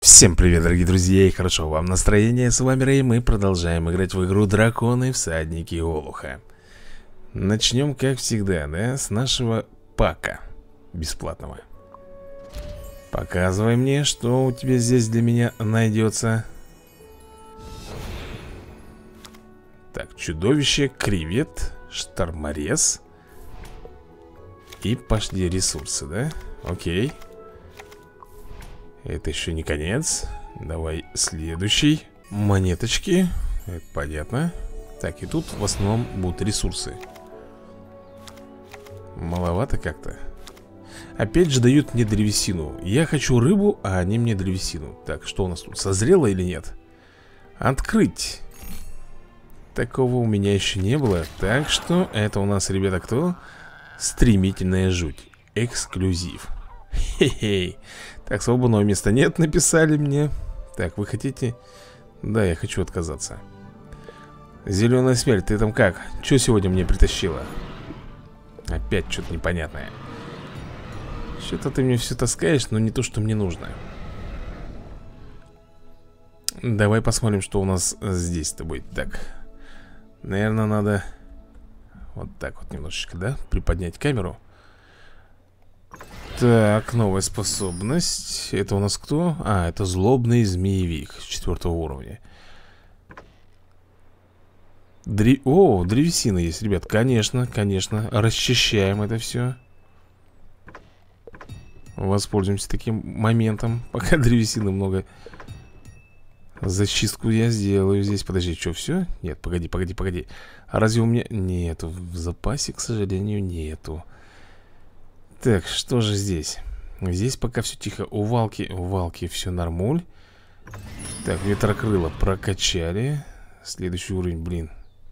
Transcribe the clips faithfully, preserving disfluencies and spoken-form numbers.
Всем привет, дорогие друзья, и хорошо вам настроение. С вами Рэй, мы продолжаем играть в игру Драконы Всадники Олуха. Начнем, как всегда, да, с нашего пака бесплатного. Показывай мне, что у тебя здесь для меня найдется. Так, чудовище, кревет, шторморез. И пошли ресурсы, да? Окей. Это еще не конец. Давай следующий. Монеточки. Это понятно. Так, и тут в основном будут ресурсы. Маловато как-то. Опять же дают мне древесину. Я хочу рыбу, а они мне древесину. Так, что у нас тут? Созрело или нет? Открыть. Такого у меня еще не было. Так что это у нас, ребята, кто? Стремительная жуть. Эксклюзив. Хе-хей. Так, свободного места нет, написали мне. Так, вы хотите? Да, я хочу отказаться. Зеленая смерть, ты там как? Что сегодня мне притащила? Опять что-то непонятное. Что-то ты мне все таскаешь, но не то, что мне нужно. Давай посмотрим, что у нас здесь-то будет. Так, наверное, надо вот так вот немножечко, да? Приподнять камеру. Так, новая способность. Это у нас кто? А, это злобный змеевик четвертого уровня. Дре... О, древесина есть, ребят. Конечно, конечно. Расчищаем это все. Воспользуемся таким моментом. Пока древесины много. Зачистку я сделаю здесь. Подожди, что, все? Нет, погоди, погоди, погоди. А разве у меня... Нету. В запасе, к сожалению, нету. Так, что же здесь? Здесь пока все тихо. У Валки, у Валки все нормуль. Так, ветрокрыло прокачали. Следующий уровень, блин.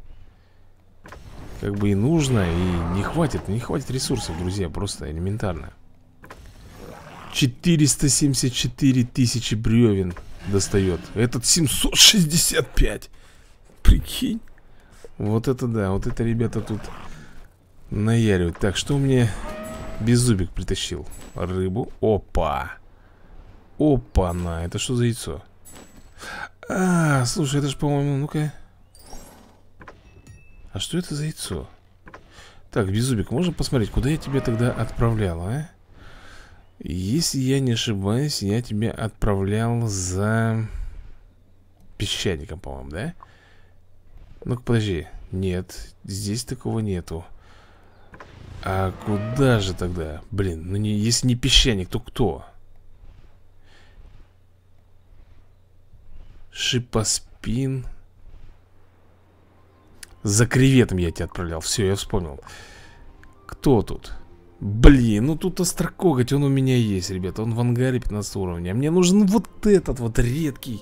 Как бы и нужно, и не хватит, не хватит ресурсов, друзья, просто элементарно. четыреста семьдесят четыре тысячи бревен достает. Этот семьсот шестьдесят пять. Прикинь. Вот это да, вот это ребята тут наяривают. Так, что мне... Беззубик притащил рыбу. Опа. Опа-на. Это что за яйцо? А, слушай, это же, по-моему, ну-ка. А что это за яйцо? Так, Беззубик, можно посмотреть, куда я тебя тогда отправлял, а? Если я не ошибаюсь, я тебя отправлял за песчаником, по-моему, да? Ну-ка, подожди. Нет, здесь такого нету. А куда же тогда? Блин, ну не, если не песчаник, то кто? Шипоспин. За креветом я тебя отправлял. Все, я вспомнил. Кто тут? Блин, ну тут острокоготь, он у меня есть, ребята. Он в ангаре пятнадцатого уровня. А мне нужен вот этот вот редкий.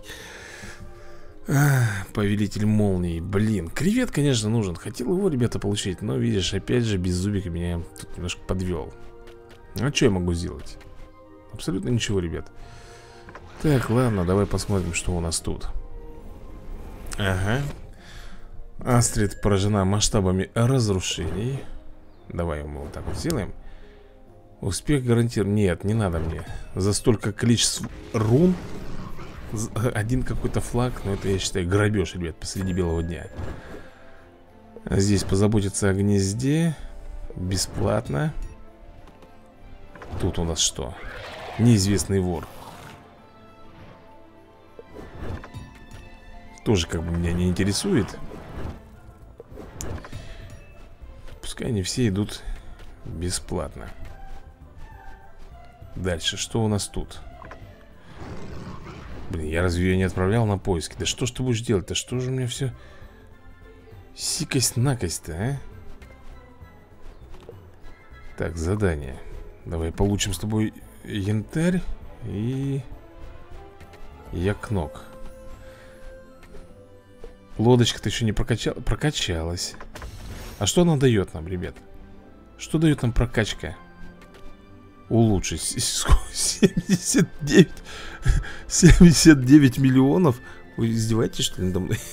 Ах, повелитель молний. Блин, кревет, конечно, нужен. Хотел его, ребята, получить. Но, видишь, опять же, Беззубик меня тут немножко подвел. А что я могу сделать? Абсолютно ничего, ребят. Так, ладно, давай посмотрим, что у нас тут. Ага. Астрид поражена масштабами разрушений. Давай мы вот так вот сделаем. Успех гарантирован. Нет, не надо мне. За столько количеств рун один какой-то флаг. Но это, я считаю, грабеж, ребят, посреди белого дня. Здесь позаботиться о гнезде. Бесплатно. Тут у нас что? Неизвестный вор. Тоже как бы меня не интересует. Пускай они все идут бесплатно. Дальше, что у нас тут? Блин, я разве ее не отправлял на поиски? Да что ж ты будешь делать-то? Что же у меня все сикость-накость-то, а? Так, задание. Давай получим с тобой янтарь и якнок. Лодочка-то еще не прокачал... прокачалась. А что она дает нам, ребят? Что дает нам прокачка? Улучшить семьдесят девять семьдесят девять миллионов. Вы издеваетесь, что ли, надо мной?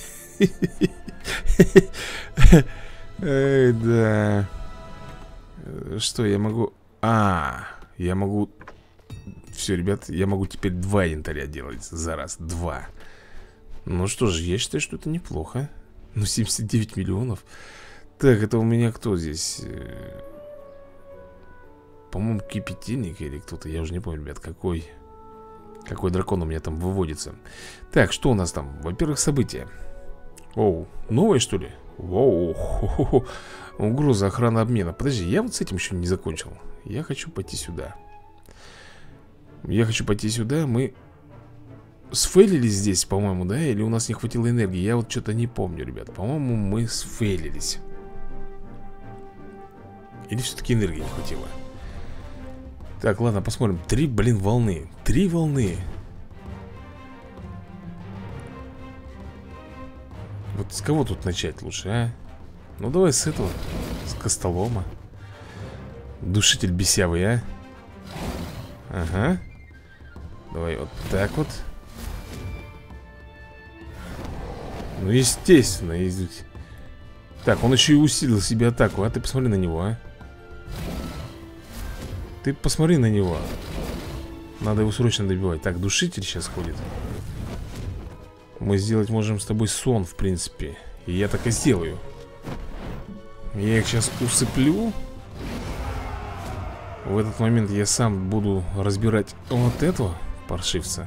Эй, да. Что я могу... А, я могу Все, ребят, я могу теперь два янтаря делать за раз. Два. Ну что же, я считаю, что это неплохо. Ну, семьдесят девять миллионов. Так, это у меня кто здесь? По-моему, кипятильник или кто-то. Я уже не помню, ребят, какой Какой дракон у меня там выводится. Так, что у нас там? Во-первых, события. Оу, новое, что ли? Воу, хо-хо-хо. Угроза охраны обмена. Подожди, я вот с этим еще не закончил. Я хочу пойти сюда. Я хочу пойти сюда. Мы сфейлились здесь, по-моему, да? Или у нас не хватило энергии? Я вот что-то не помню, ребят. По-моему, мы сфейлились. Или все-таки энергии не хватило? Так, ладно, посмотрим. Три, блин, волны. Три волны. Вот с кого тут начать лучше, а? Ну, давай с этого. С Костолома. Душитель бесявый, а? Ага. Давай вот так вот. Ну, естественно. Так, он еще и усилил себе атаку. А ты посмотри на него, а? Ты посмотри на него. Надо его срочно добивать. Так, душитель сейчас ходит. Мы сделать можем с тобой сон, в принципе. И я так и сделаю. Я их сейчас усыплю. В этот момент я сам буду разбирать вот этого паршивца.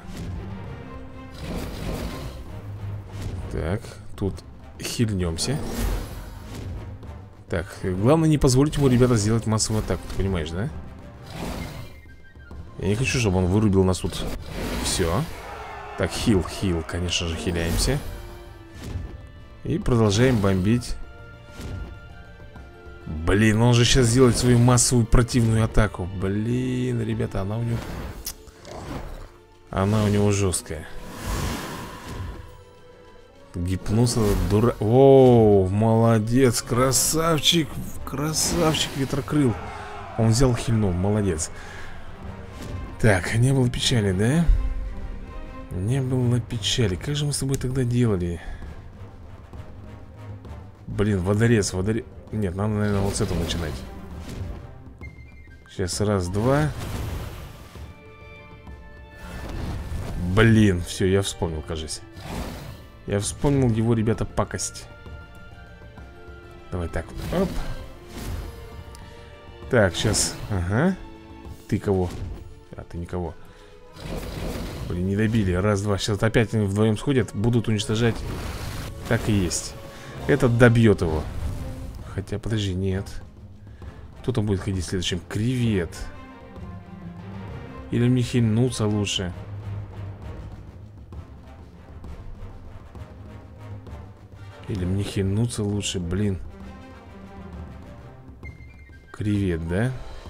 Так, тут хильнемся. Так, главное не позволить ему, ребята, сделать массовую атаку. Ты понимаешь, да? Я не хочу, чтобы он вырубил нас тут. Все. Так, хил, хил, конечно же, хиляемся. И продолжаем бомбить. Блин, он же сейчас сделает свою массовую противную атаку. Блин, ребята, она у него... Она у него жесткая. Гипноз, дура... О, молодец, красавчик. Красавчик, ветрокрыл. Он взял хильнул, молодец. Так, не было печали, да? Не было печали. Как же мы с тобой тогда делали? Блин, водорез, водорез. Нет, надо, наверное, вот с этого начинать. Сейчас, раз, два. Блин, все, я вспомнил, кажется. Я вспомнил его, ребята, пакость. Давай так вот, оп. Так, сейчас, ага. Ты кого? А, ты никого. Блин, не добили, раз, два. Сейчас опять они вдвоем сходят, будут уничтожать. Так и есть. Этот добьет его. Хотя, подожди, нет. Кто там будет ходить следующим? Кревет. Или мне хильнуться лучше? Или мне хильнуться лучше, блин. Кревет, да?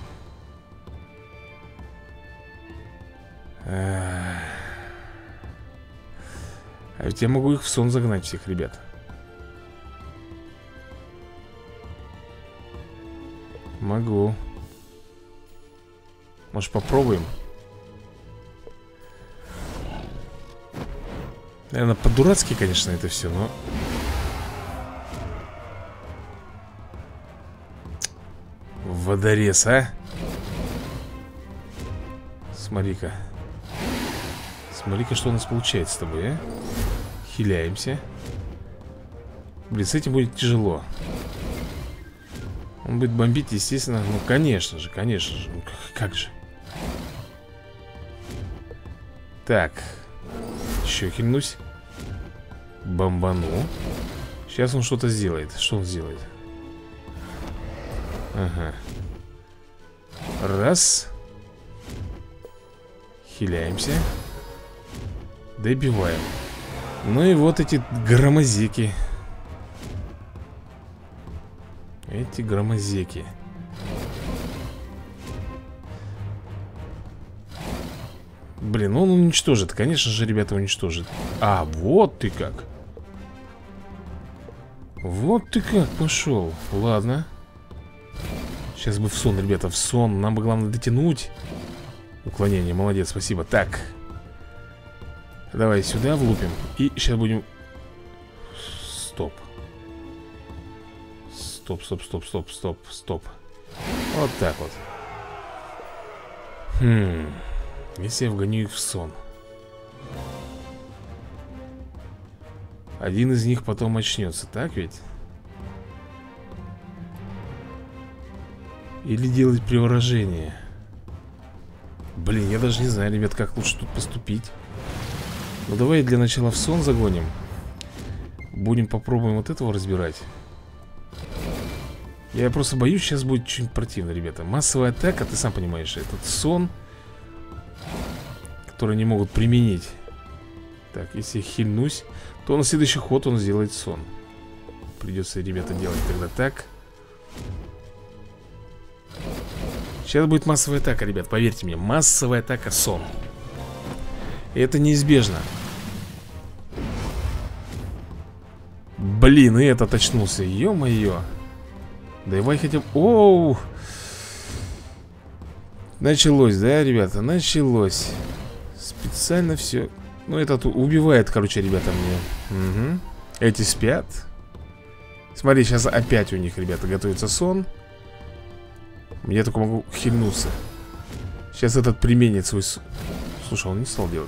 А, а ведь я могу их в сон загнать всех, ребят. Могу. Может, попробуем? Наверное, по-дурацки, конечно, это все, но... Водорез, а? Смотри-ка. Смотри-ка, что у нас получается с тобой, а? Хиляемся. Блин, с этим будет тяжело. Он будет бомбить, естественно. Ну, конечно же, конечно же. Ну, как же. Так. Еще хильнусь. Бомбану. Сейчас он что-то сделает. Что он сделает? Ага. Раз. Хиляемся. Добиваем. Ну и вот эти громозеки. Эти громозеки. Блин, он уничтожит. Конечно же, ребята, уничтожит. А, вот ты как. Вот ты как пошел. Ладно. Сейчас бы в сон, ребята, в сон. Нам бы главное дотянуть. Уклонение, молодец, спасибо. Так. Давай сюда влупим. И сейчас будем... Стоп. Стоп, стоп, стоп, стоп, стоп, стоп. Вот так вот. Хм. Если я вгоню их в сон, один из них потом очнется, так ведь? Или делать приворожение? Блин, я даже не знаю, ребят, как лучше тут поступить. Ну давай для начала в сон загоним. Будем попробуем вот этого разбирать. Я просто боюсь, сейчас будет что-нибудь противно, ребята. Массовая атака, ты сам понимаешь, этот сон, который не могут применить. Так, если я хильнусь, то на следующий ход он сделает сон. Придется, ребята, делать тогда так. Сейчас будет массовая атака, ребят, поверьте мне. Массовая атака, сон. И это неизбежно. Блин, и этот очнулся, ё-моё. Давай хотя бы... Оу! Началось, да, ребята? Началось. Специально все. Ну, этот убивает, короче, ребята, мне. Угу. Эти спят. Смотри, сейчас опять у них, ребята, готовится сон. Я только могу хильнуться. Сейчас этот применит свой... Слушай, он не стал делать.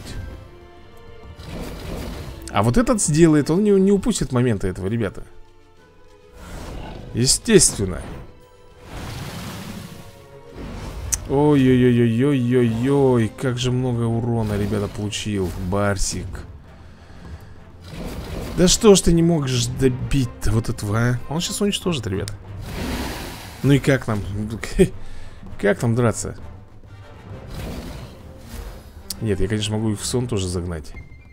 А вот этот сделает, он не, не упустит момента этого, ребята. Естественно. Ой-ой-ой-ой-ой-ой-ой. Как же много урона, ребята, получил Барсик. Да что ж ты не можешь добить-то вот этого, а? Он сейчас уничтожит, ребята. Ну и как нам? Как нам драться? Нет, я, конечно, могу их в сон тоже загнать.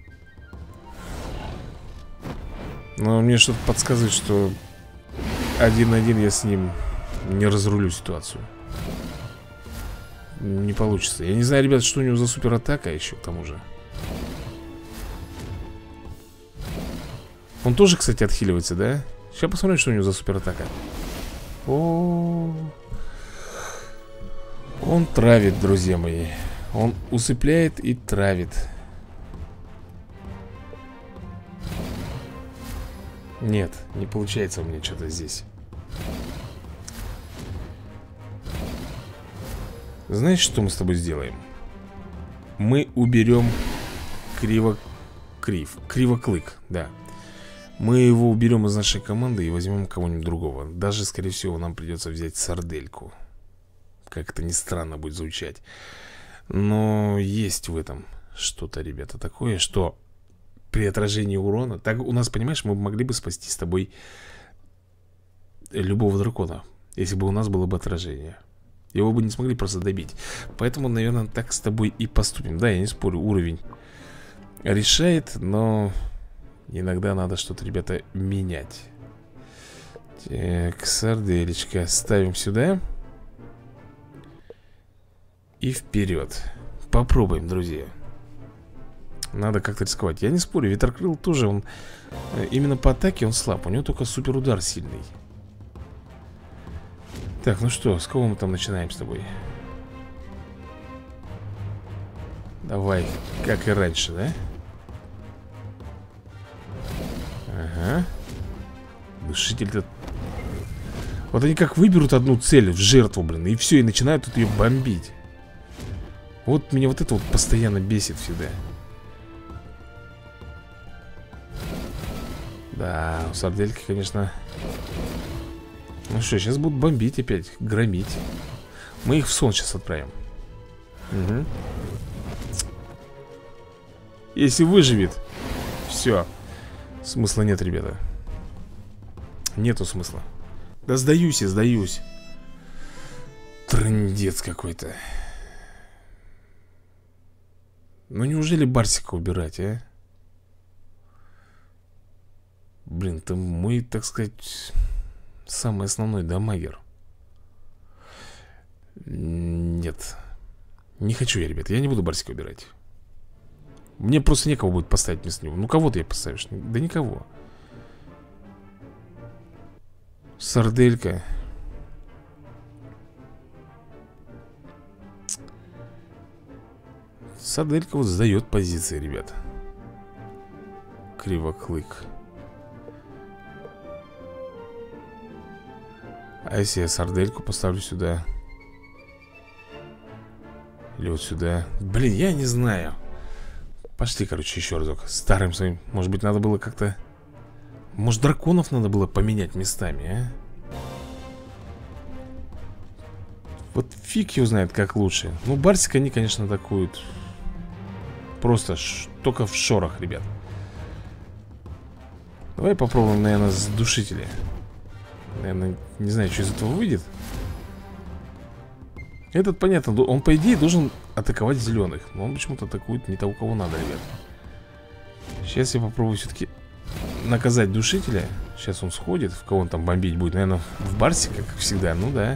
Но мне что-то подсказывает, что один на один я с ним не разрулю ситуацию. Не получится. Я не знаю, ребят, что у него за суператака еще к тому же. Он тоже, кстати, отхиливается, да? Сейчас посмотрим, что у него за суператака. О, он травит, друзья мои. Он усыпляет и травит. Нет, не получается у меня что-то здесь. Знаешь, что мы с тобой сделаем? Мы уберем криво... Крив. Кривоклык, да. Мы его уберем из нашей команды и возьмем кого-нибудь другого. Даже, скорее всего, нам придется взять сардельку. Как это ни странно будет звучать. Но есть в этом что-то, ребята, такое, что при отражении урона... Так у нас, понимаешь, мы могли бы спасти с тобой любого дракона, если бы у нас было бы отражение. Его бы не смогли просто добить. Поэтому, наверное, так с тобой и поступим. Да, я не спорю, уровень решает, но иногда надо что-то, ребята, менять. Так, сарделечка ставим сюда. И вперед. Попробуем, друзья. Надо как-то рисковать. Я не спорю, ветрокрыл тоже, он именно по атаке он слаб. У него только супер удар сильный. Так, ну что, с кого мы там начинаем с тобой? Давай, как и раньше, да? Ага. Душитель-то... Вот они как выберут одну цель в жертву, блин, и все, и начинают тут ее бомбить. Вот меня вот это вот постоянно бесит всегда. Да, у сардельки, конечно. Ну что, сейчас будут бомбить опять, громить. Мы их в сон сейчас отправим. Угу. Если выживет, все. Смысла нет, ребята. Нету смысла. Да сдаюсь я, сдаюсь. Трындец какой-то. Ну неужели Барсика убирать, а? Блин, ты мой, так сказать, самый основной дамагер. Нет. Не хочу я, ребят, я не буду Барсика убирать. Мне просто некого будет поставить вместо него. Ну кого ты поставишь? Да никого. Сарделька. Сарделька вот сдает позиции, ребят. Кривоклык. А если я сардельку поставлю сюда? Или вот сюда. Блин, я не знаю. Пошли, короче, еще разок. Старым своим. Может быть, надо было как-то... Может, драконов надо было поменять местами, а? Вот фиг его знает, как лучше. Ну, Барсика они, конечно, атакуют. Просто ш... только в шорах, ребят. Давай попробуем, наверное, с душителя. Наверное, не знаю, что из этого выйдет. Этот, понятно, он, по идее, должен атаковать зеленых. Но он почему-то атакует не того, кого надо, ребят. Сейчас я попробую все-таки наказать душителя. Сейчас он сходит. В кого он там бомбить будет? Наверное, в Барсика, как всегда. Ну да.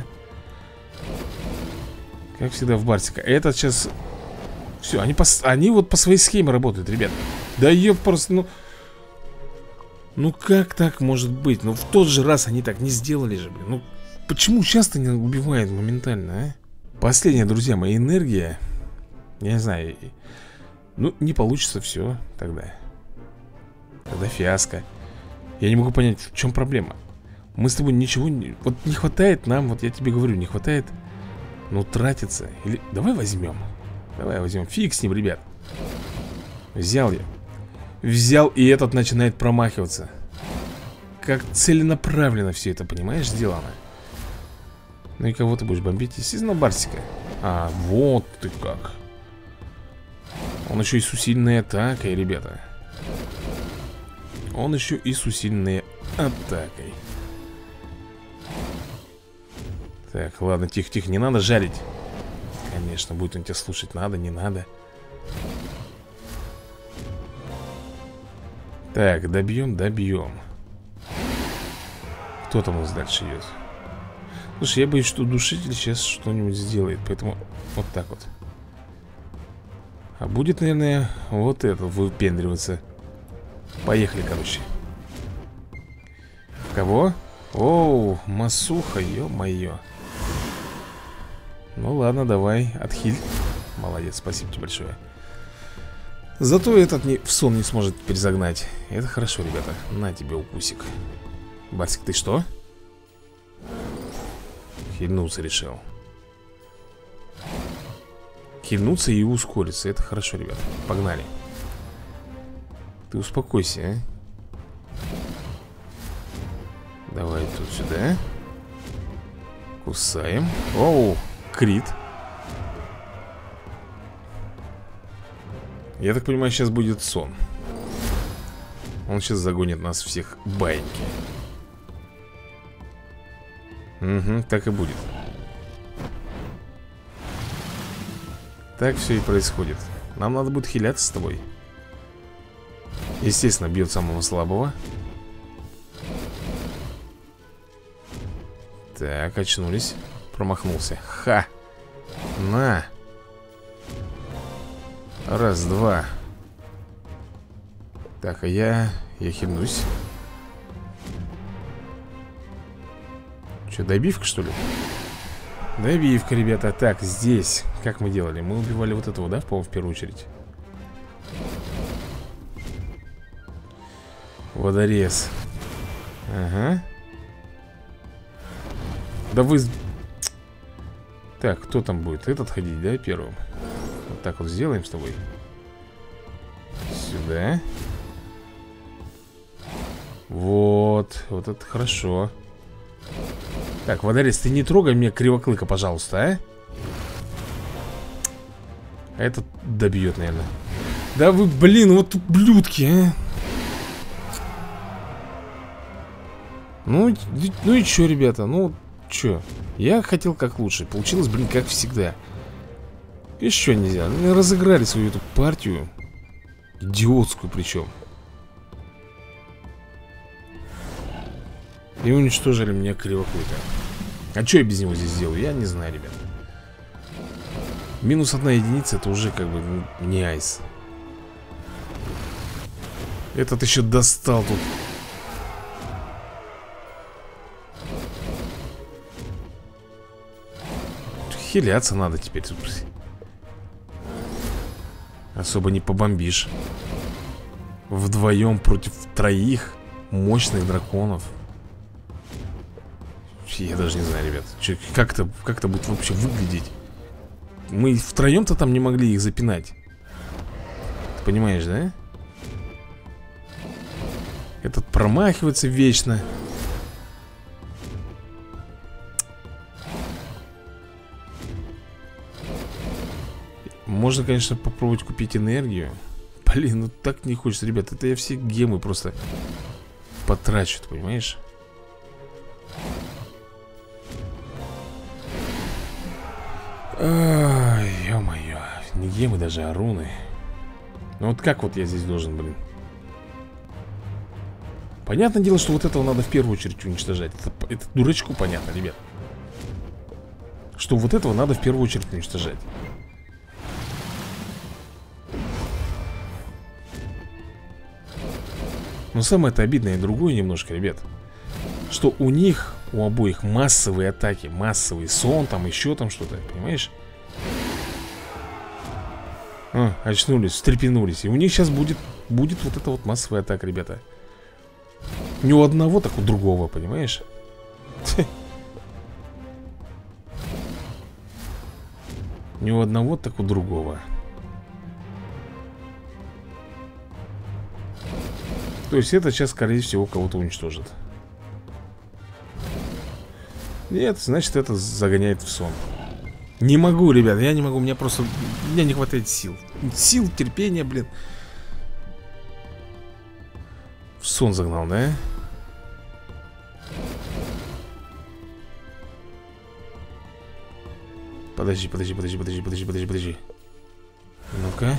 Как всегда в Барсика. Этот сейчас... Все, они, по... они вот по своей схеме работают, ребят. Да ее просто, ну... Ну как так может быть? Ну в тот же раз они так не сделали же, блин. Ну почему часто не убивают моментально, а? Последняя, друзья, моя энергия. Я не знаю. Ну не получится, все тогда. Тогда фиаско. Я не могу понять, в чем проблема. Мы с тобой ничего не... Вот не хватает нам, вот я тебе говорю, не хватает. Ну тратиться. Или давай возьмем. Давай возьмем. Фиг с ним, ребят. Взял я. Взял, и этот начинает промахиваться. Как целенаправленно все это, понимаешь, сделано. Ну и кого ты будешь бомбить? Естественно, Барсика. А, вот ты как. Он еще и с усиленной атакой, ребята. Он еще и с усиленной атакой. Так, ладно, тихо-тихо, не надо жарить. Конечно, будет он тебя слушать, надо, не надо. Так, добьем, добьем. Кто там у нас дальше идет? Слушай, я боюсь, что душитель сейчас что-нибудь сделает. Поэтому вот так вот. А будет, наверное, вот это выпендриваться. Поехали, короче. Кого? Оу, Масуха, ё-моё. Ну ладно, давай, отхиль. Молодец, спасибо тебе большое. Зато этот не, в сон не сможет теперь загнать. Это хорошо, ребята. На тебе укусик. Барсик, ты что? Хильнуться решил. Хильнуться и ускориться. Это хорошо, ребята. Погнали. Ты успокойся, а. Давай тут сюда. Кусаем. Оу, крит. Я так понимаю, сейчас будет сон. Он сейчас загонит нас всех в баиньки. Угу, так и будет. Так все и происходит. Нам надо будет хиляться с тобой. Естественно, бьет самого слабого. Так, очнулись. Промахнулся. Ха! На! Раз, два. Так, а я... Я хильнусь. Че, добивка, что ли? Добивка, ребята. Так, здесь. Как мы делали? Мы убивали вот этого, да, по-моему, в первую очередь? Водорез. Ага. Да вы... Так, кто там будет? Этот ходить, да, первым? Вот так вот сделаем с тобой. Сюда. Вот. Вот это хорошо. Так, водорез, ты не трогай меня кривоклыка, пожалуйста, а? Этот добьет, наверное. Да вы, блин, вот ублюдки, а. Ну, ну и чё, ребята, ну, чё? Я хотел как лучше, получилось, блин, как всегда. Еще нельзя, ну, разыграли свою эту партию. Идиотскую причем. И уничтожили меня кривоклыка. А что я без него здесь сделаю? Я не знаю, ребят. Минус одна единица, это уже как бы не айс. Этот еще достал тут. Хиляться надо теперь. Особо не побомбишь. Вдвоем против троих мощных драконов. Я даже не знаю, ребят, как это, как это будет вообще выглядеть. Мы втроем-то там не могли их запинать. Ты понимаешь, да? Этот промахивается вечно. Можно, конечно, попробовать купить энергию. Блин, ну так не хочется, ребят. Это я все гемы просто потрачу, ты понимаешь? Ай, ё-моё. Не гемы даже, а руны. Ну вот как вот я здесь должен, блин? Понятное дело, что вот этого надо в первую очередь уничтожать. Это, это дурачку понятно, ребят. Что вот этого надо в первую очередь уничтожать. Но самое-то обидное другое немножко, ребят. Что у них, у обоих массовые атаки. Массовый сон, там еще там что-то, понимаешь? А, очнулись, встрепенулись. И у них сейчас будет, будет вот эта вот массовая атака, ребята. Не у одного, так у другого, понимаешь? Не у одного, так у другого. То есть это сейчас, скорее всего, кого-то уничтожит. Нет, значит, это загоняет в сон. Не могу, ребят, я не могу. У меня просто, у меня не хватает сил. Сил, терпения, блин. В сон загнал, да? Подожди, подожди, подожди, подожди, подожди, подожди, подожди. Ну-ка.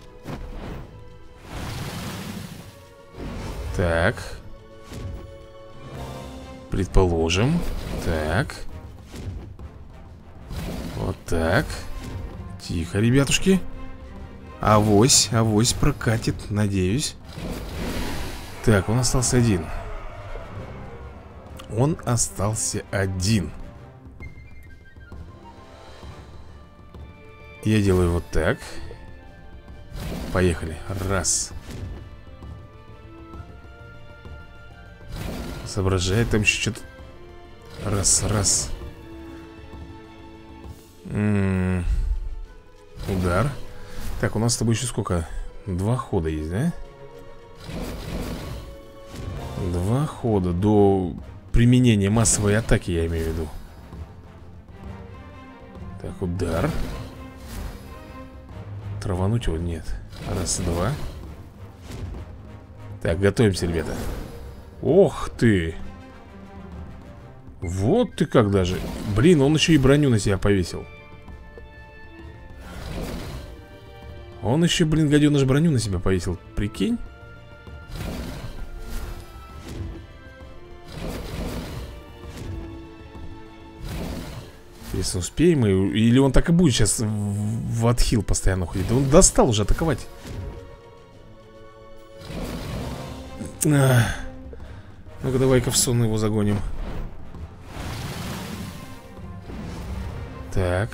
Так. Предположим. Так. Вот так. Тихо, ребятушки. Авось, авось прокатит, надеюсь. Так, он остался один. Он остался один. Я делаю вот так. Поехали. Раз. Соображает там еще что-то. Раз, раз. М-м-м. Удар. Так, у нас с тобой еще сколько? Два хода есть, да? Два хода до применения массовой атаки, я имею в виду. Так, удар. Травануть его нет. Раз, два. Так, готовимся, ребята. Ох ты! Вот ты как даже. Блин, он еще и броню на себя повесил. Он еще, блин, гаденыш, броню на себя повесил. Прикинь? Если успеем, или он так и будет сейчас в отхил постоянно ходить. Он достал уже атаковать. А. Ну-ка, давай-ка в сон его загоним. Так.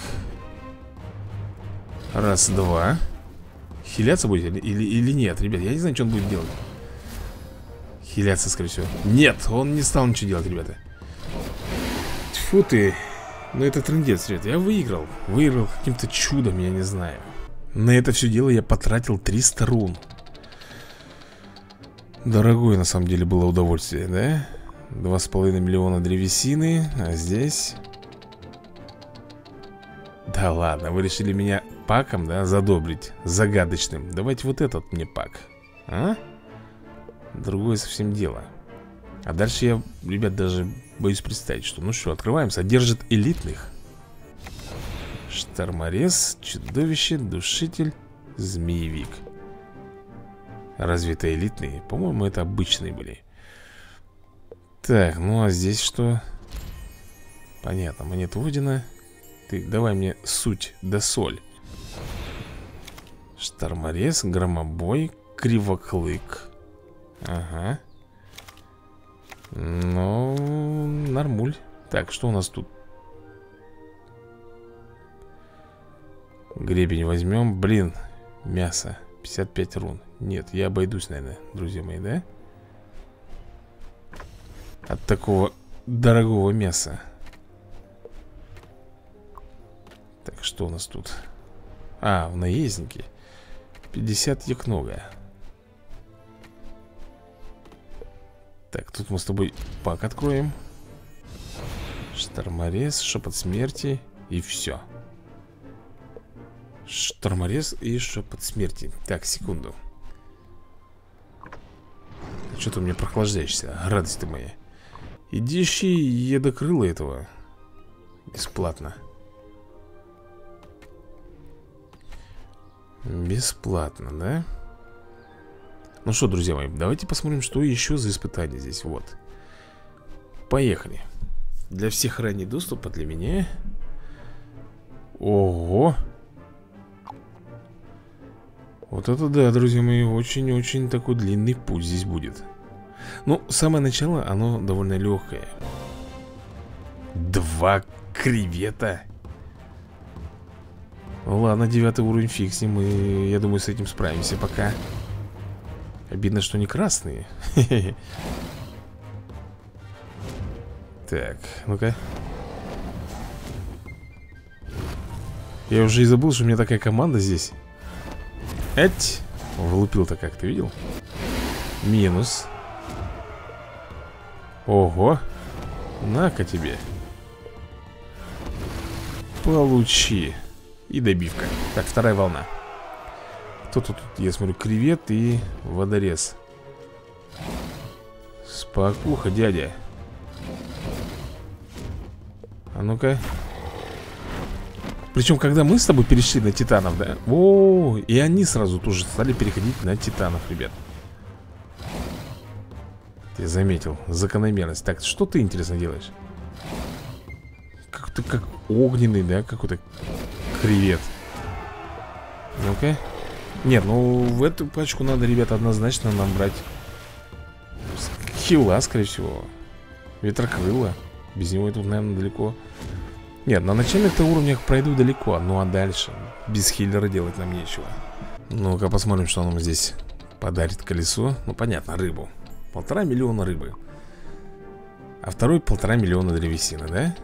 Раз, два. Хиляться будет или, или, или нет, ребят? Я не знаю, что он будет делать. Хиляться, скорее всего. Нет, он не стал ничего делать, ребята. Тьфу ты. Ну это трындец, ребят. Я выиграл. Выиграл каким-то чудом, я не знаю. На это все дело я потратил триста рун. Дорогое, на самом деле, было удовольствие, да? Два с половиной миллиона древесины. А здесь... Да ладно, вы решили меня паком, да, задобрить? Загадочным. Давайте вот этот мне пак. А? Другое совсем дело. А дальше я, ребят, даже боюсь представить, что... Ну что, открываем. Содержит элитных. Шторморез, чудовище, душитель, змеевик. Разве это элитные? По-моему, это обычные были. Так, ну а здесь что? Понятно, монета Одина. Ты давай мне суть да соль. Шторморез, громобой, кривоклык. Ага. Ну, нормуль. Так, что у нас тут? Гребень возьмем. Блин, мясо. пятьдесят пять рун. Нет, я обойдусь, наверное, друзья мои, да? От такого дорогого мяса. Так, что у нас тут? А, в наезднике пятьдесят якнога. Так, тут мы с тобой пак откроем. Шторморез, шепот смерти. И все. Шторморез и шепот смерти. Так, секунду. Что ты у меня прохлаждаешься, радость ты моя. Иди ищи едокрыла этого. Бесплатно. Бесплатно, да? Ну что, друзья мои, давайте посмотрим, что еще за испытание здесь. Вот. Поехали. Для всех ранний доступ, а для меня... Ого! Вот это да, друзья мои, очень-очень такой длинный путь здесь будет. Ну, самое начало, оно довольно легкое. Два кревета. Ладно, девятый уровень фиг с ним. И я думаю, с этим справимся пока. Обидно, что не красные. Так, ну-ка. Я уже и забыл, что у меня такая команда здесь. Эть! Влупил-то как, ты видел? Минус. Ого. На-ка тебе. Получи. И добивка. Так, вторая волна. Кто тут? Я смотрю, кревет и водорез. Спокуха, дядя. А ну-ка. Причем, когда мы с тобой перешли на титанов, да? О, и они сразу тоже стали переходить на титанов, ребят. Я заметил закономерность. Так, что ты, интересно, делаешь? Как ты как огненный, да? Какой-то кревет. Ну-ка. Нет, ну в эту пачку надо, ребята, однозначно нам брать хила, скорее всего. Ветрокрыла. Без него тут, наверное, далеко. Нет, на начальных-то уровнях пройду далеко. Ну а дальше без хиллера делать нам нечего. Ну-ка посмотрим, что нам здесь подарит колесо. Ну понятно, рыбу. Полтора миллиона рыбы. А второй полтора миллиона древесины, да?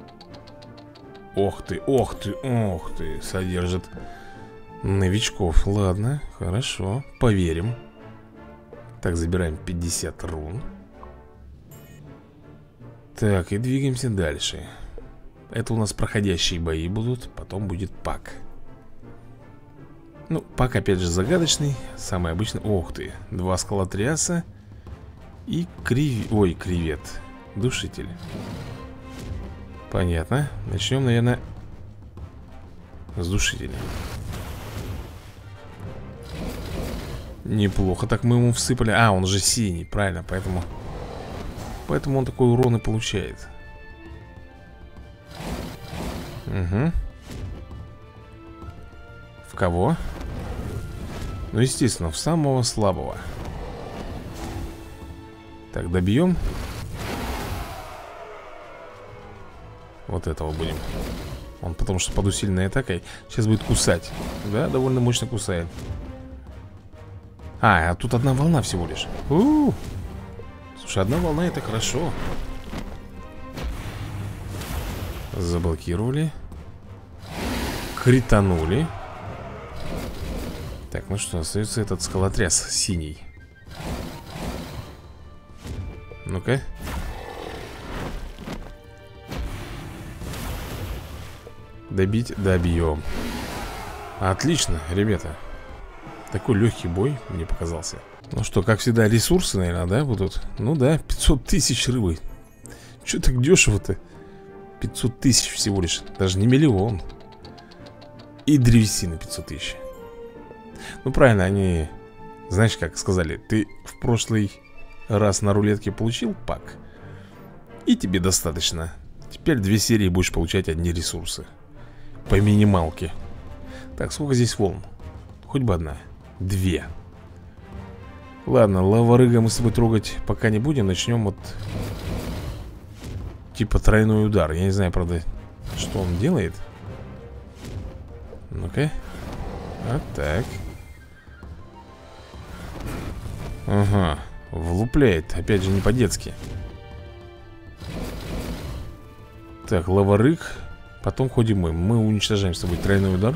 Ох ты, ох ты, ох ты. Содержит новичков. Ладно, хорошо, поверим. Так, забираем пятьдесят рун. Так, и двигаемся дальше. Это у нас проходящие бои будут. Потом будет пак. Ну, пак опять же загадочный. Самый обычный. Ох ты, два скалотряса. И крев... Ой, кревет. Душитель. Понятно. Начнем, наверное, с душителя. Неплохо так мы ему всыпали. А, он же синий, правильно, поэтому Поэтому он такой урон и получает. Угу. В кого? Ну, естественно, в самого слабого. Так, добьем. Вот этого будем. Он потому что под усиленной атакой сейчас будет кусать. Да, довольно мощно кусает. А, а тут одна волна всего лишь. У-у-у. Слушай, одна волна — это хорошо. Заблокировали. Кританули. Так, ну что, остается этот скалотряс синий. Ну-ка. Добить, добьем. Отлично, ребята. Такой легкий бой мне показался. Ну что, как всегда, ресурсы, наверное, да, будут? Ну да, пятьсот тысяч рыбы. Че так дешево-то? пятьсот тысяч всего лишь. Даже не миллион. И древесины пятьсот тысяч. Ну правильно, они, знаешь, как сказали, ты в прошлый раз на рулетке получил пак, и тебе достаточно. Теперь две серии будешь получать одни ресурсы. По минималке. Так, сколько здесь волн? Хоть бы одна. Две. Ладно, лава-рыга мы с тобой трогать пока не будем. Начнем вот типа тройной удар. Я не знаю, правда, что он делает. Ну-ка. Вот так. Ага, влупляет. Опять же, не по-детски. Так, лава-рыг. Потом ходим мы. Мы уничтожаем с тобой тройной удар.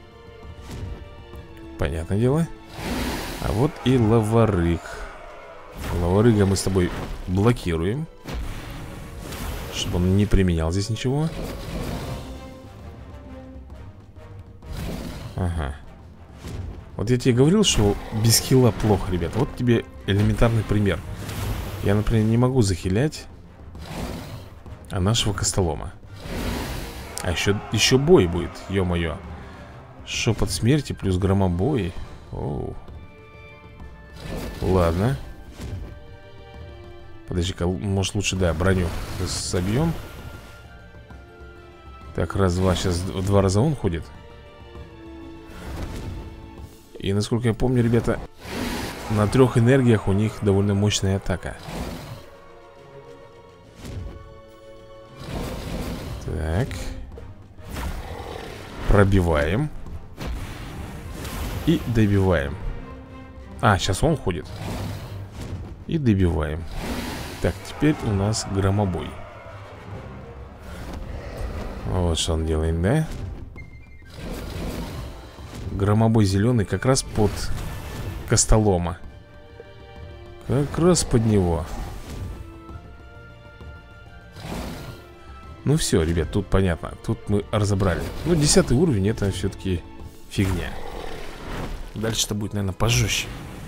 Понятное дело. А вот и лаварык. Лаварыга мы с тобой блокируем, чтобы он не применял здесь ничего. Ага. Вот я тебе говорил, что без хила плохо, ребята. Вот тебе элементарный пример. Я, например, не могу захилять а нашего костолома. А еще, еще бой будет, ё-моё. Шепот смерти плюс громобой. Оу. Ладно. Подожди-ка, может лучше, да, броню собьем. Так, раз-два, сейчас два раза он ходит. И насколько я помню, ребята, на трех энергиях у них довольно мощная атака. Так. Пробиваем. И добиваем. А, сейчас он ходит. И добиваем. Так, теперь у нас громобой. Вот что он делает, да? Громобой зеленый как раз под костолома. Как раз под него. Ну все, ребят, тут понятно. Тут мы разобрали. Ну, десятый уровень, это все-таки фигня. Дальше-то будет, наверное, пожестче.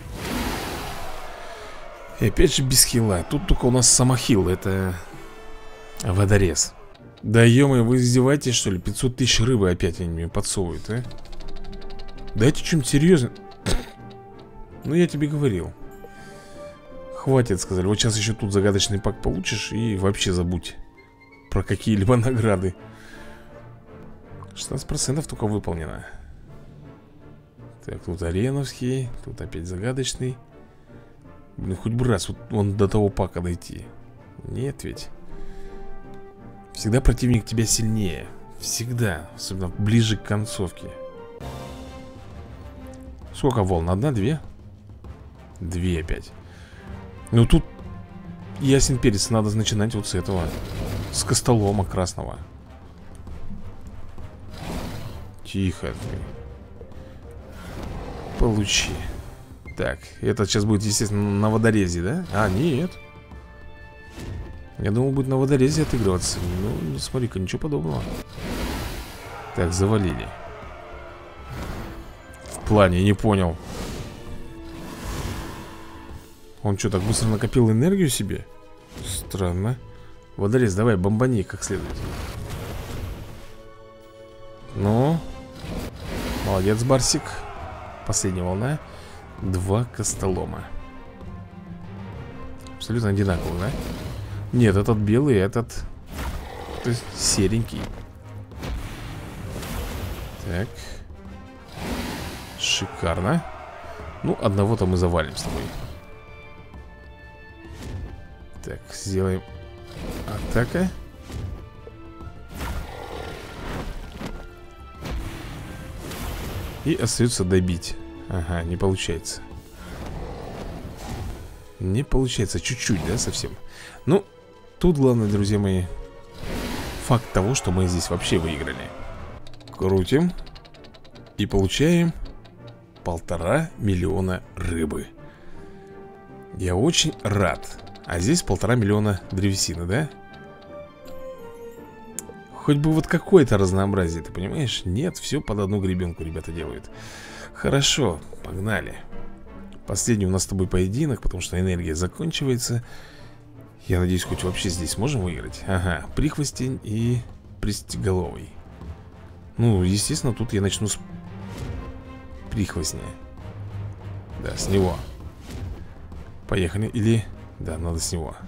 И опять же без хила. Тут только у нас самохил. Это водорез. Да ё-моё, вы издеваетесь, что ли? пятьсот тысяч рыбы опять они мне подсовывают, а? Дайте что-нибудь серьезно. Ну, я тебе говорил. Хватит, сказали. Вот сейчас еще тут загадочный пак получишь и вообще забудь про какие-либо награды. шестнадцать процентов только выполнено. Так, тут ареновский. Тут опять загадочный. Блин, хоть бы раз вот он до того пака дойти. Нет ведь. Всегда противник тебя сильнее. Всегда. Особенно ближе к концовке. Сколько волн? Одна, две? Две опять. Ну тут ясен перец. Надо начинать вот с этого. С костолома красного. Тихо. Получи. Так, этот сейчас будет, естественно, на водорезе, да? А, нет. Я думал, будет на водорезе отыгрываться. Ну, не смотри-ка, ничего подобного. Так, завалили. В плане, не понял. Он что, так быстро накопил энергию себе? Странно. Водорез, давай, бомбани как следует. Ну. Молодец, Барсик. Последняя волна. Два костолома. Абсолютно одинаковые, да? Нет, этот белый, этот... То есть серенький. Так. Шикарно. Ну, одного-то мы завалим с тобой. Так, сделаем атака. И остается добить. Ага, не получается. Не получается, чуть-чуть, да, совсем. Ну, тут главное, друзья мои, факт того, что мы здесь вообще выиграли. Крутим. И получаем полтора миллиона рыбы. Я очень рад. А здесь полтора миллиона древесины, да? Хоть бы вот какое-то разнообразие, ты понимаешь? Нет, все под одну гребенку ребята делают. Хорошо, погнали. Последний у нас с тобой поединок, потому что энергия заканчивается. Я надеюсь, хоть вообще здесь сможем выиграть. Ага, прихвостень и пристеголовый. Ну, естественно, тут я начну с прихвостня. Да, с него. Поехали, или... Да, надо с него.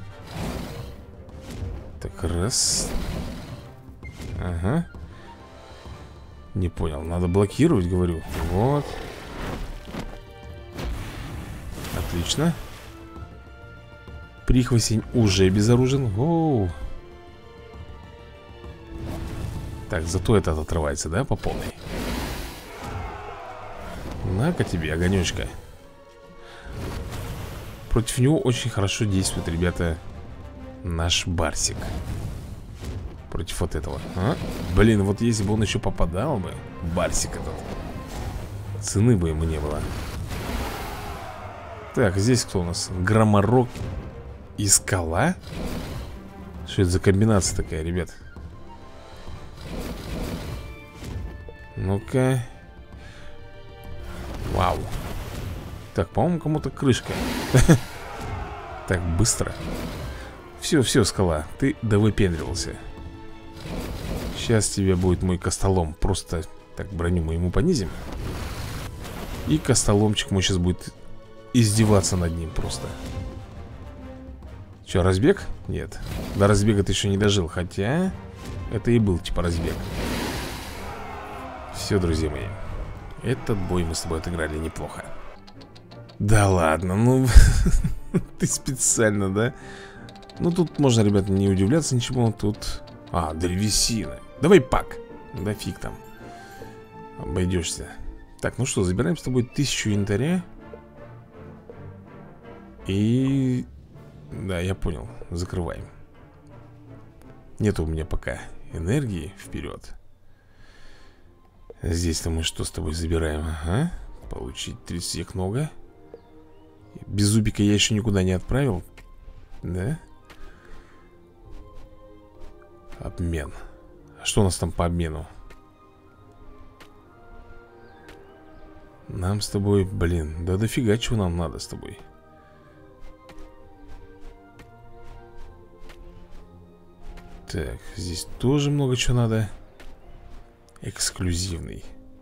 Так, раз. Ага. Не понял, надо блокировать, говорю. Вот. Отлично. Прихвостень уже безоружен. Оу. Так, зато этот отрывается, да, по полной. На-ка тебе, огонечка. Против него очень хорошо действует, ребята, наш Барсик. против вот этого, а? Блин, вот если бы он еще попадал бы, Барсик этот, цены бы ему не было. Так, здесь кто у нас? Громорок и скала? Что это за комбинация такая, ребят? Ну-ка. Вау. Так, по-моему, кому-то крышка. Так, быстро. Все, все, скала, ты довыпендривался. Сейчас тебе будет мой костолом. Просто так броню мы ему понизим. И костоломчик мой сейчас будет издеваться над ним просто. Че, разбег? Нет. До разбега ты еще не дожил. Хотя это и был типа разбег. Все, друзья мои, этот бой мы с тобой отыграли неплохо. Да ладно, ну ты специально, да? Ну тут можно, ребят, не удивляться ничему. Тут... А, древесина. Давай пак. Да фиг там. Обойдешься. Так, ну что, забираем с тобой тысячу янтаря. И... Да, я понял, закрываем. Нет у меня пока энергии. Вперед. Здесь-то мы что с тобой забираем? Ага. Получить тридцать их много. Без зубика я еще никуда не отправил. Да? Обмен. А что у нас там по обмену? Нам с тобой, блин, да дофига чего нам надо с тобой. Так, здесь тоже много чего надо. Эксклюзивный.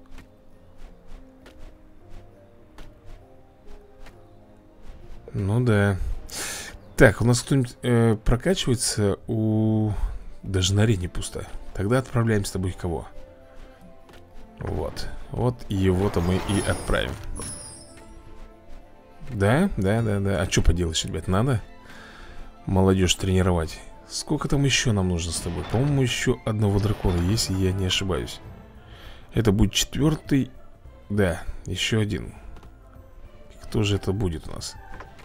Ну да. Так, у нас кто-нибудь э, прокачивается? У... Даже на арене пусто. Тогда отправляем с тобой кого? Вот. Вот его-то мы и отправим. Да, да, да, да. А что поделаешь, ребят, надо молодежь тренировать. Сколько там еще нам нужно с тобой? По-моему, еще одного дракона, если я не ошибаюсь. Это будет четвертый. Да, еще один. Кто же это будет у нас?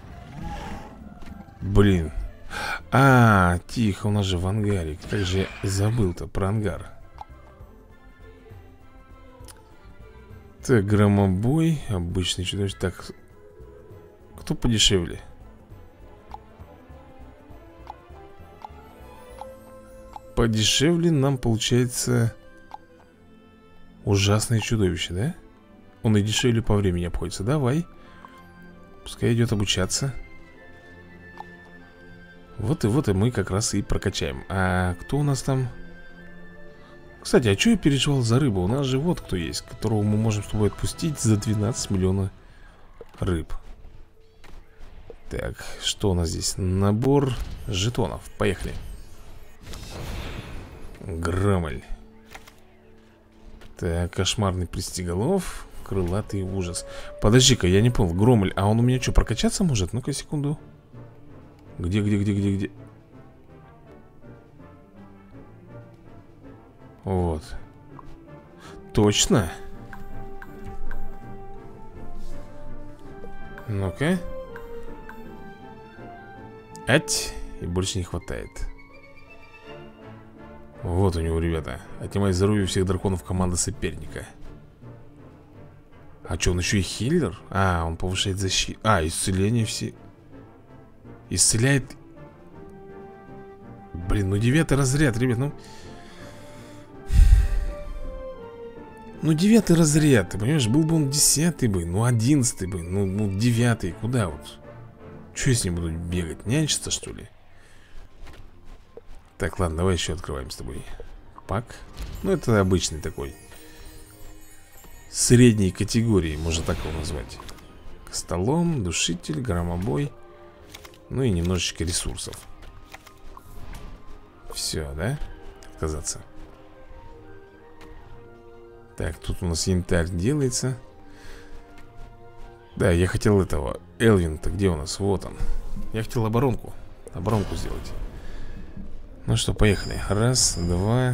Блин. А, тихо, у нас же в ангаре. Как же я забыл-то про ангар. Так, громобой. Обычный чудовище. Так, кто подешевле? Подешевле нам получается ужасное чудовище, да? Он и дешевле по времени обходится. Давай. Пускай идет обучаться. Вот и вот и мы как раз и прокачаем. А кто у нас там? Кстати, а что я переживал за рыбу? У нас же вот кто есть, которого мы можем с тобой отпустить за двенадцать миллионов рыб. Так, что у нас здесь? Набор жетонов. Поехали. Громоль. Так, кошмарный пристиголов. Крылатый ужас. Подожди-ка, я не понял, Громоль, а он у меня что, прокачаться может? Ну-ка, секунду. Где, где, где, где, где? Вот. Точно? Ну-ка. Ать. И больше не хватает. Вот у него, ребята. Отнимает здоровье всех драконов команды соперника. А что, он еще и хиллер? А, он повышает защиту. А, исцеление все. Исцеляет. Блин, ну девятый разряд, ребят, ну. Ну девятый разряд, ты понимаешь, был бы он десятый бы, ну одиннадцатый бы, ну, ну девятый, куда вот? Че я с ним буду бегать, нянчиться что ли? Так, ладно, давай еще открываем с тобой пак. Ну это обычный такой средней категории, можно так его назвать. Костолом, душитель, громобой. Ну и немножечко ресурсов. Все, да? Отказаться. Так, тут у нас янтарь делается. Да, я хотел этого. Элвин-то где у нас? Вот он. Я хотел оборонку. Оборонку сделать. Ну что, поехали. Раз, два,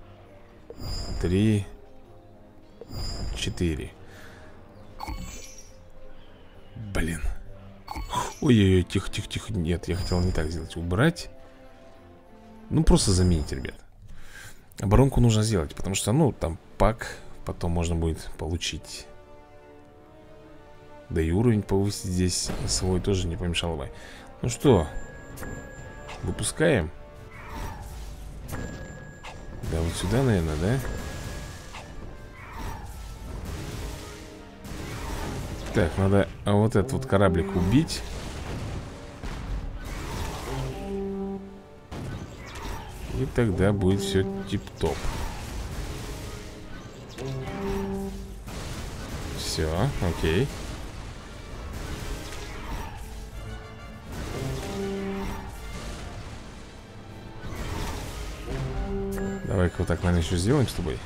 три, четыре. Блин. Ой-ой-ой, тихо-тихо-тихо. Нет, я хотел не так сделать. Убрать. Ну, просто заменить, ребят. Оборонку нужно сделать, потому что, ну, там пак потом можно будет получить. Да и уровень повысить здесь свой тоже не помешало бы. Ну что, выпускаем. Да, вот сюда, наверное, да? Так, надо вот этот вот кораблик убить. И тогда будет все тип-топ. Все, окей. Давай-ка вот так, наверное, еще сделаем с тобой.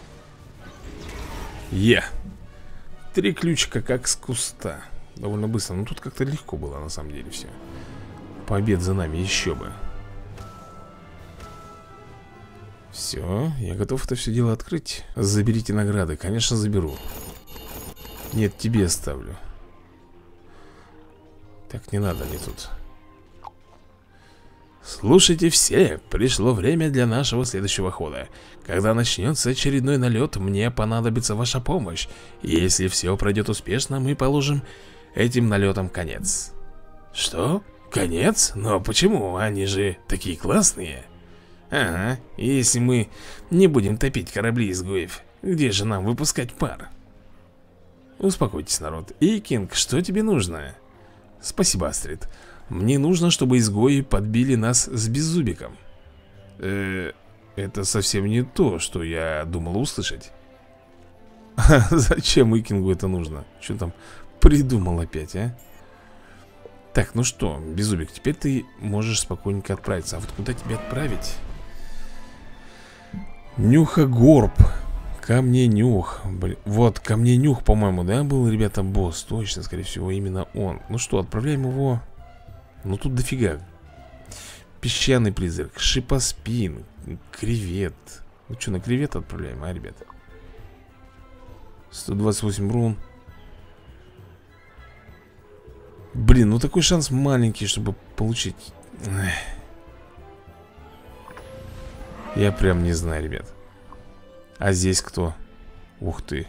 Е! Три ключика как с куста. Довольно быстро. Но тут как-то легко было, на самом деле, все. Побед за нами, еще бы. Все, я готов это все дело открыть. Заберите награды, конечно, заберу. Нет, тебе оставлю. Так, не надо, не тут. Слушайте все, пришло время для нашего следующего хода. Когда начнется очередной налет, мне понадобится ваша помощь. И если все пройдет успешно, мы положим этим налетам конец. Что? Конец? Но почему? Они же такие классные. Ага, если мы не будем топить корабли изгоев, где же нам выпускать пар? Успокойтесь, народ. И, Кинг, что тебе нужно? Спасибо, Астрид. Мне нужно, чтобы изгои подбили нас с Беззубиком. Э, это совсем не то, что я думал услышать. Зачем Икингу это нужно? Что там придумал опять, а? Так, ну что, Беззубик, теперь ты можешь спокойненько отправиться. А вот куда тебя отправить? Нюхогорб. Камненюх. Блин. Вот, Камненюх, по-моему, да, был, ребята, босс. Точно, скорее всего, именно он. Ну что, отправляем его. Ну тут дофига. Песчаный призрак, шипоспин, кревет. Ну что, на кревет отправляем, а, ребят? сто двадцать восемь рун. Блин, ну такой шанс маленький, чтобы получить. Эх. Я прям не знаю, ребят. А здесь кто? Ух ты.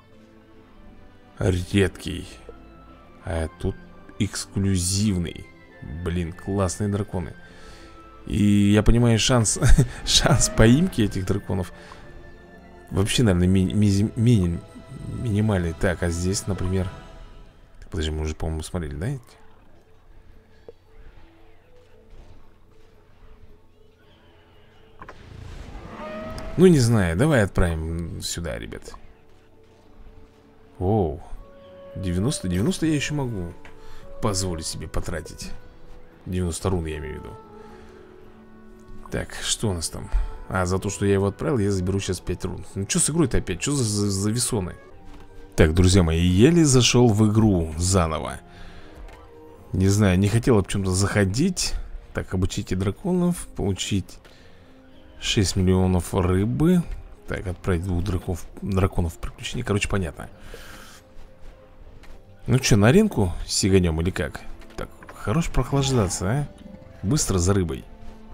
Редкий. А тут эксклюзивный. Блин, классные драконы. И я понимаю, шанс шанс поимки этих драконов вообще, наверное, ми ми ми минимальный. Так, а здесь, например... Подожди, мы уже, по-моему, смотрели, да? Ну, не знаю, давай отправим сюда, ребят. Оу, девяносто, девяносто я еще могу позволить себе потратить. девяносто рун, я имею в виду. Так, что у нас там? А, за то, что я его отправил, я заберу сейчас пять рун. Ну, что с игрой-то опять? Что за, за, за весоны? Так, друзья мои, еле зашел в игру заново. Не знаю, не хотел об чем-то заходить. Так, обучите драконов, получить шесть миллионов рыбы. Так, отправить двух драконов, драконов в приключения. Короче, понятно. Ну что, на аренку сиганем или как? Так, хорош прохлаждаться, а? Быстро за рыбой.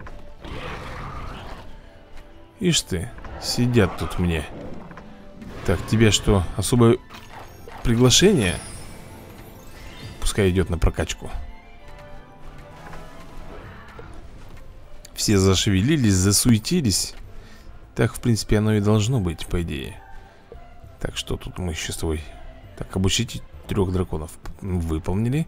Ишь ты, сидят тут мне. Так, тебе что, особое приглашение? Пускай идет на прокачку. Все зашевелились, засуетились. Так, в принципе, оно и должно быть, по идее. Так, что тут мы еще с тобой? Так, обучите трех драконов. Выполнили.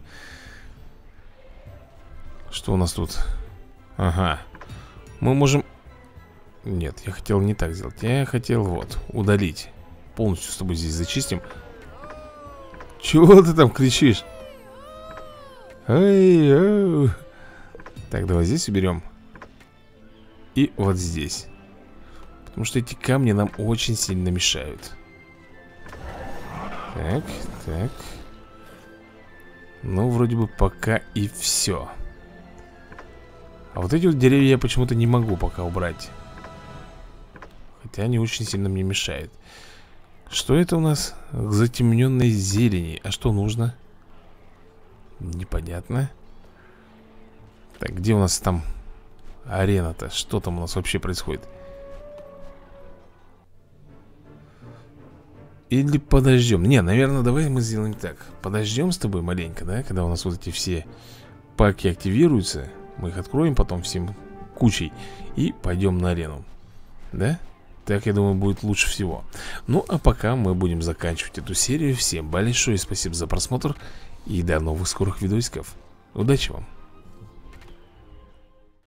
Что у нас тут? Ага. Мы можем... Нет, я хотел не так сделать. Я хотел вот, удалить. Полностью с тобой здесь зачистим. Чего ты там кричишь? Эй, эй. Так, давай здесь уберем. И вот здесь. Потому что эти камни нам очень сильно мешают. Так, так. Ну, вроде бы пока и все. А вот эти вот деревья я почему-то не могу пока убрать. Хотя они очень сильно мне мешают. Что это у нас? К затемненной зелени. А что нужно? Непонятно. Так, где у нас там арена-то? Что там у нас вообще происходит? Или подождем? Не, наверное, давай мы сделаем так. Подождем с тобой маленько, да? Когда у нас вот эти все паки активируются. Мы их откроем потом всем кучей. И пойдем на арену. Да? Так, я думаю, будет лучше всего. Ну, а пока мы будем заканчивать эту серию. Всем большое спасибо за просмотр. И до новых скорых видосиков. Удачи вам!